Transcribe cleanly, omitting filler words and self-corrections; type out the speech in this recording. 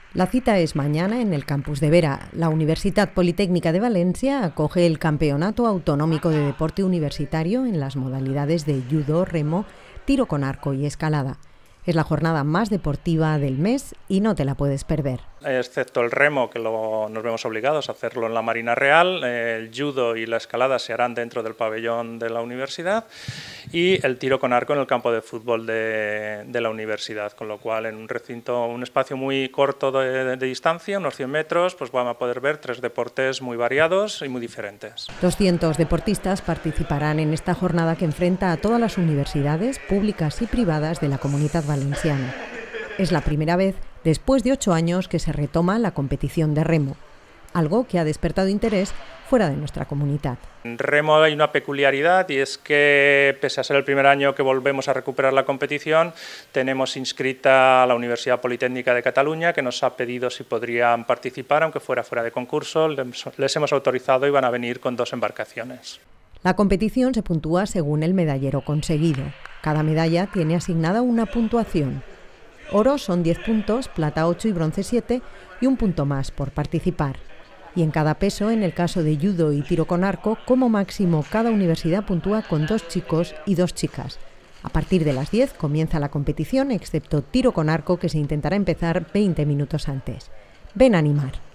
La cita es mañana en el campus de Vera. La Universidad Politécnica de Valencia acoge el Campeonato Autonómico de Deporte Universitario en las modalidades de judo, remo, tiro con arco y escalada. Es la jornada más deportiva del mes y no te la puedes perder. Excepto el remo, que nos vemos obligados a hacerlo en la Marina Real, el judo y la escalada se harán dentro del pabellón de la universidad y el tiro con arco en el campo de fútbol de la universidad, con lo cual en un recinto, un espacio muy corto de distancia, unos 100 metros, pues vamos a poder ver 3 deportes muy variados y muy diferentes. 200 deportistas participarán en esta jornada que enfrenta a todas las universidades públicas y privadas de la Comunitat Valenciana. Es la primera vez, después de 8 años, que se retoma la competición de remo, algo que ha despertado interés fuera de nuestra comunidad. En remo hay una peculiaridad y es que, pese a ser el primer año que volvemos a recuperar la competición, tenemos inscrita a la Universidad Politécnica de Cataluña, que nos ha pedido si podrían participar, aunque fuera de concurso. Les hemos autorizado y van a venir con 2 embarcaciones. La competición se puntúa según el medallero conseguido. Cada medalla tiene asignada una puntuación. Oro son 10 puntos, plata 8 y bronce 7 y un punto más por participar. Y en cada peso, en el caso de judo y tiro con arco, como máximo cada universidad puntúa con 2 chicos y 2 chicas. A partir de las 10 comienza la competición, excepto tiro con arco, que se intentará empezar 20 minutos antes. Ven a animar.